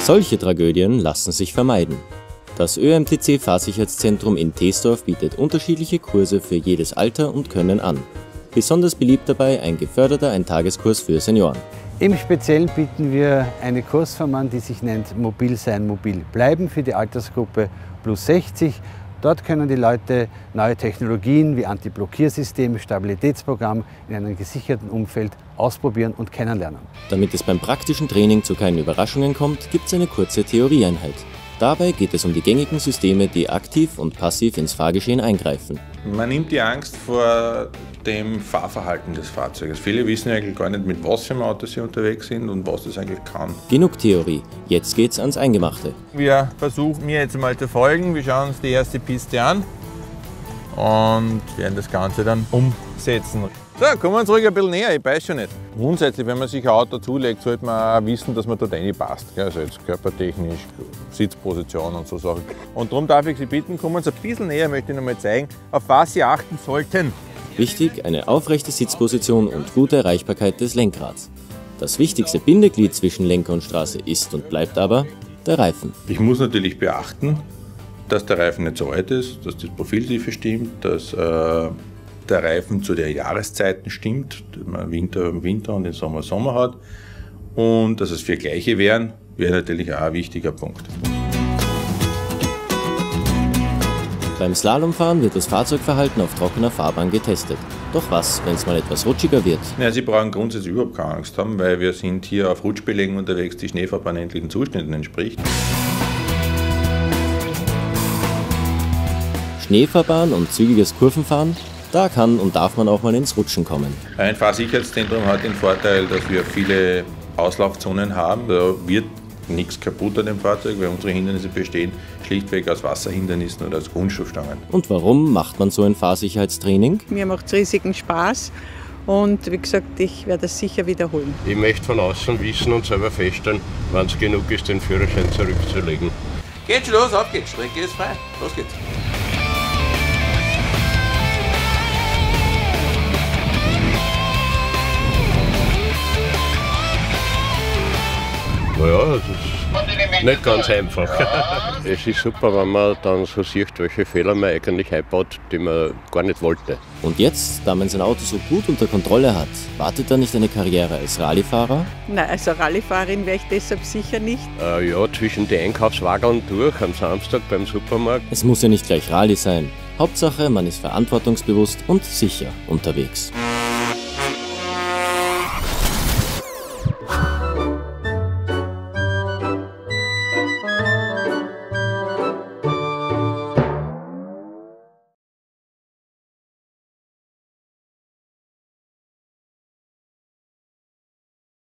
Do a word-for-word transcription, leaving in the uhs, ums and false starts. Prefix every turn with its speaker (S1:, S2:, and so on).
S1: Solche Tragödien lassen sich vermeiden. Das Ö M T C-Fahrsicherheitszentrum in Teesdorf bietet unterschiedliche Kurse für jedes Alter und Können an. Besonders beliebt dabei ein geförderter Eintageskurs für Senioren.
S2: Im Speziellen bieten wir eine Kursform an, die sich nennt Mobil sein, mobil bleiben für die Altersgruppe plus sechzig. Dort können die Leute neue Technologien wie Anti-Blockiersystem, Stabilitätsprogramm in einem gesicherten Umfeld ausprobieren und kennenlernen.
S1: Damit es beim praktischen Training zu keinen Überraschungen kommt, gibt es eine kurze Theorieeinheit. Dabei geht es um die gängigen Systeme, die aktiv und passiv ins Fahrgeschehen eingreifen.
S3: Man nimmt die Angst vor dem Fahrverhalten des Fahrzeuges. Viele wissen eigentlich gar nicht, mit was für einem Auto sie unterwegs sind und was das eigentlich kann.
S1: Genug Theorie, jetzt geht's ans Eingemachte.
S3: Wir versuchen mir jetzt mal zu folgen. Wir schauen uns die erste Piste an und werden das Ganze dann umsetzen. So, kommen wir uns ruhig ein bisschen näher, ich weiß schon nicht. Grundsätzlich, wenn man sich ein Auto zulegt, sollte man auch wissen, dass man dort reinpasst. Also jetzt körpertechnisch, Sitzposition und so Sachen. Und darum darf ich Sie bitten, kommen wir uns ein bisschen näher, möchte ich noch mal zeigen, auf was Sie achten sollten.
S1: Wichtig, eine aufrechte Sitzposition und gute Erreichbarkeit des Lenkrads. Das wichtigste Bindeglied zwischen Lenker und Straße ist und bleibt aber der Reifen.
S3: Ich muss natürlich beachten, dass der Reifen nicht so alt ist, dass das Profiltiefe stimmt, dass äh, der Reifen zu den Jahreszeiten stimmt, dass man Winter im Winter und den Sommer Sommer hat und dass es vier gleiche wären, wäre natürlich auch ein wichtiger Punkt.
S1: Beim Slalomfahren wird das Fahrzeugverhalten auf trockener Fahrbahn getestet. Doch was, wenn es mal etwas rutschiger wird?
S3: Ja, Sie brauchen grundsätzlich überhaupt keine Angst haben, weil wir sind hier auf Rutschbelägen unterwegs, die Schneefahrbahn endlichen Zuständen entspricht.
S1: Schneefahrbahn und zügiges Kurvenfahren? Da kann und darf man auch mal ins Rutschen kommen.
S3: Ein Fahrsicherheitszentrum hat den Vorteil, dass wir viele Auslaufzonen haben. Da wird nichts kaputt an dem Fahrzeug, weil unsere Hindernisse bestehen schlichtweg aus Wasserhindernissen oder aus Kunststoffstangen.
S1: Und warum macht man so ein Fahrsicherheitstraining?
S4: Mir macht es riesigen Spaß und wie gesagt, ich werde es sicher wiederholen.
S5: Ich möchte von außen wissen und selber feststellen, wann es genug ist, den Führerschein zurückzulegen.
S3: Geht's los, auf geht's, Strecke ist frei, los geht's.
S5: Naja, das ist nicht ganz einfach. Es ist super, wenn man dann so sieht, welche Fehler man eigentlich einbaut, die man gar nicht wollte.
S1: Und jetzt, da man sein Auto so gut unter Kontrolle hat, wartet da nicht eine Karriere als Rallyefahrer?
S4: Nein, also Rallyefahrerin wäre ich deshalb sicher nicht.
S5: Äh, ja, zwischen die Einkaufswagen durch am Samstag beim Supermarkt.
S1: Es muss ja nicht gleich Rallye sein. Hauptsache, man ist verantwortungsbewusst und sicher unterwegs.